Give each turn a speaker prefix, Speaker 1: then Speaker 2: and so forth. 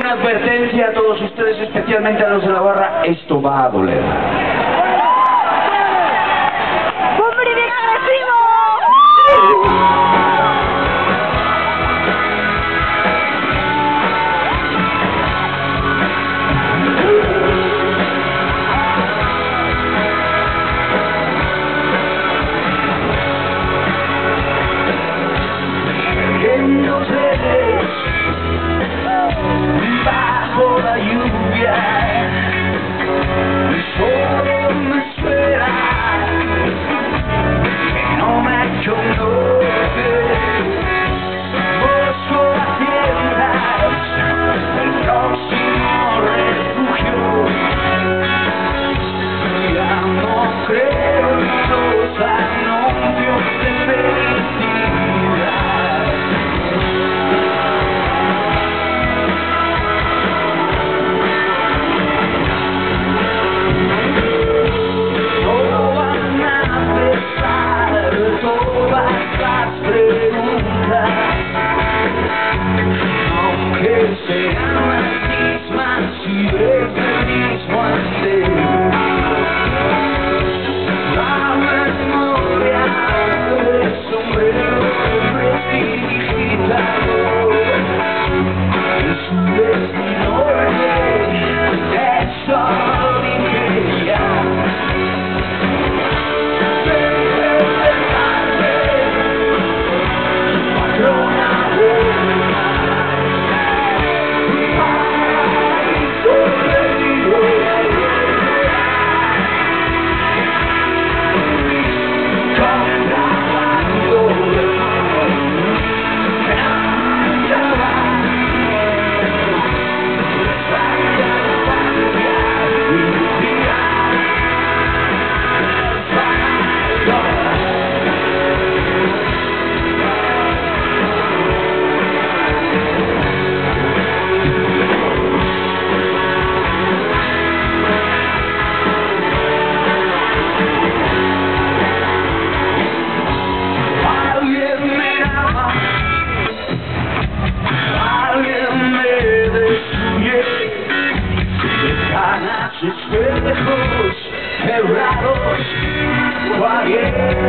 Speaker 1: una advertencia a todos ustedes, especialmente a los de la barra, esto va a doler.
Speaker 2: ¡Hombre, bien agresivo!
Speaker 1: Bajo la lluvia, solo me espera que no me conoce. Busco las tiendas del próximo refugio. Ya no creo en los anuncios de felicidad. Aunque sean las mismas y es el mismo andén, la memoria del sombrero prestidigitado es un destino de solidaridad. Espejos cerrados,